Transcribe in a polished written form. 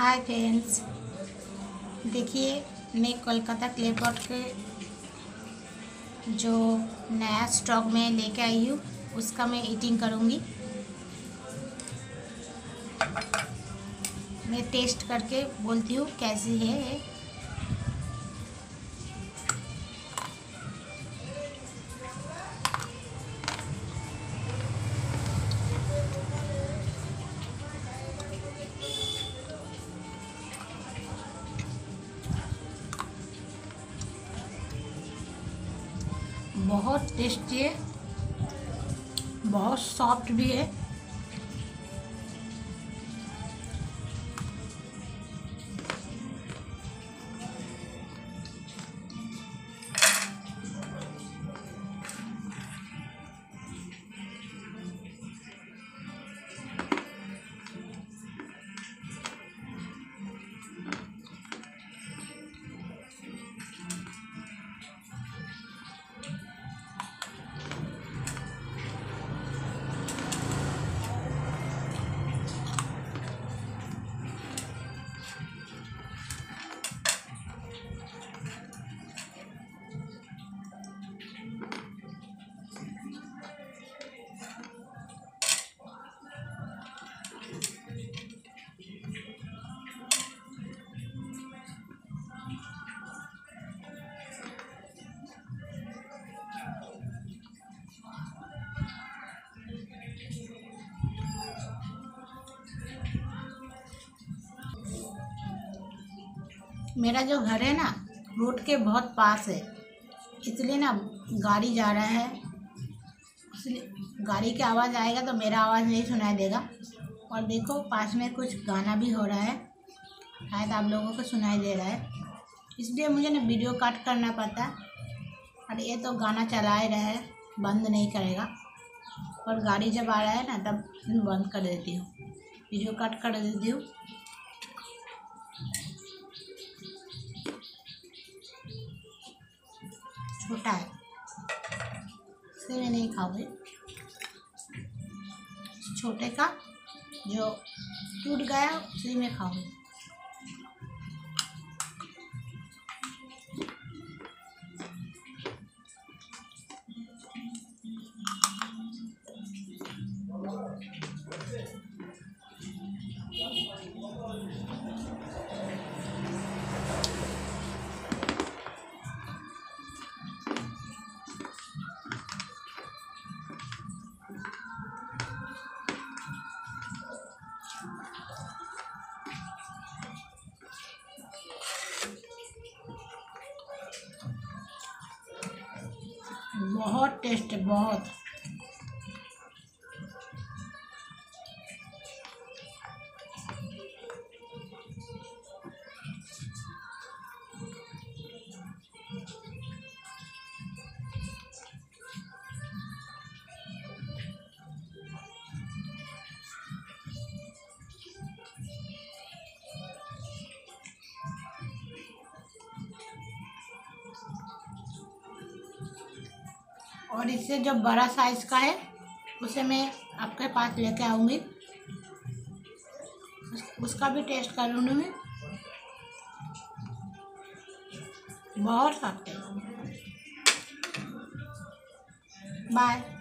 Hi friends, देखिए मैं Kolkata clay pot के जो नया स्टॉक में लेके आई हूँ उसका मैं ईटिंग करूँगी। मैं टेस्ट करके बोलती हूँ कैसी है ये। बहुत टेस्टी है, बहुत सॉफ्ट भी है। मेरा जो घर है ना रोड के बहुत पास है, इसलिए ना गाड़ी जा रहा है, इसलिए गाड़ी की आवाज़ आएगा तो मेरा आवाज़ नहीं सुनाई देगा। और देखो पास में कुछ गाना भी हो रहा है, शायद आप लोगों को सुनाई दे रहा है, इसलिए मुझे ना वीडियो कट करना पड़ता है। और ये तो गाना चला ही रहा है, बंद नहीं करेगा। और गाड़ी जब आ रहा है ना तब बंद कर देती हूँ, वीडियो कट कर देती हूँ। छोटा है, इसे मैं नहीं खाऊंगी। छोटे का जो टूट गया उसी में खाऊंगी। बहुत टेस्ट है, बहुत। और इससे जो बड़ा साइज़ का है उसे मैं आपके पास लेके आऊँगी, उसका भी टेस्ट करूँगी मैं। बहुत खाते हैं। बाय।